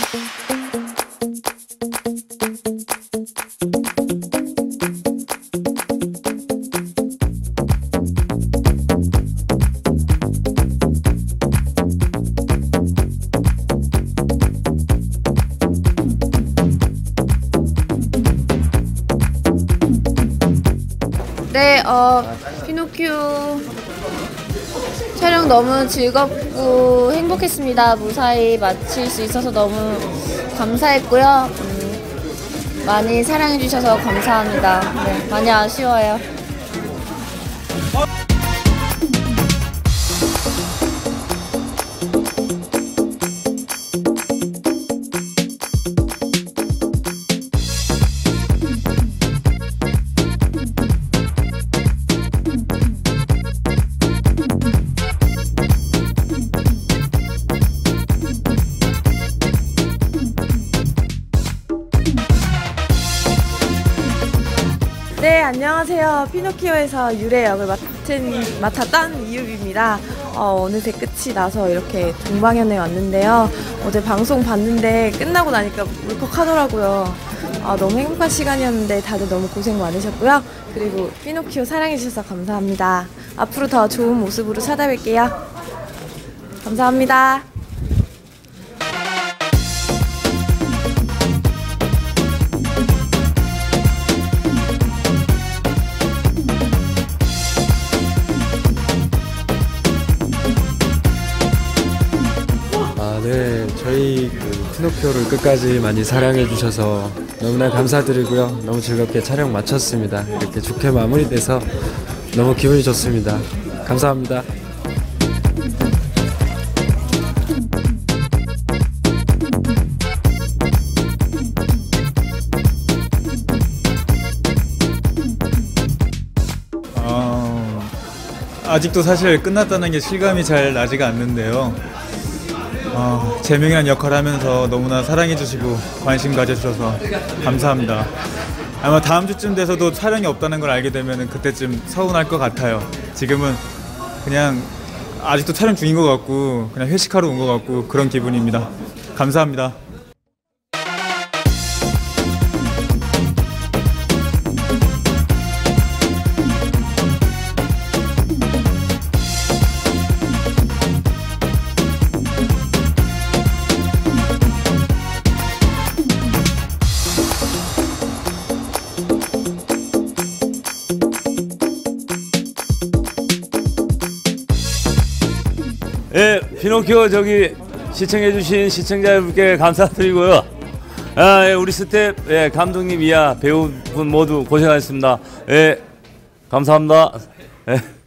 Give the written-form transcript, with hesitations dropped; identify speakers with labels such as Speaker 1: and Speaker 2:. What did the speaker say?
Speaker 1: 네, 피노키오 촬영 너무 즐겁고 행복했습니다. 무사히 마칠 수 있어서 너무 감사했고요. 많이 사랑해주셔서 감사합니다. 네, 많이 아쉬워요.
Speaker 2: 네, 안녕하세요. 피노키오에서 유래 역을 맡았던 이유비입니다. 어느새 끝이 나서 이렇게 동방연에 왔는데요. 어제 방송 봤는데 끝나고 나니까 울컥하더라고요. 너무 행복한 시간이었는데 다들 너무 고생 많으셨고요. 그리고 피노키오 사랑해주셔서 감사합니다. 앞으로 더 좋은 모습으로 찾아뵐게요. 감사합니다.
Speaker 3: 네, 저희 피노키오를 끝까지 많이 사랑해 주셔서 너무나 감사드리고요. 너무 즐겁게 촬영 마쳤습니다. 이렇게 좋게 마무리돼서 너무 기분이 좋습니다. 감사합니다.
Speaker 4: 아직도 사실 끝났다는 게 실감이 잘 나지가 않는데요. 재명이란 역할을 하면서 너무나 사랑해주시고 관심 가져주셔서 감사합니다. 아마 다음 주쯤 돼서도 촬영이 없다는 걸 알게 되면 그때쯤 서운할 것 같아요. 지금은 그냥 아직도 촬영 중인 것 같고 그냥 회식하러 온 것 같고 그런 기분입니다. 감사합니다.
Speaker 5: 예, 피노키오 시청해주신 시청자 여러분께 감사드리고요. 예, 우리 스텝, 예, 감독님 이하 배우분 모두 고생하셨습니다. 예, 감사합니다. 예.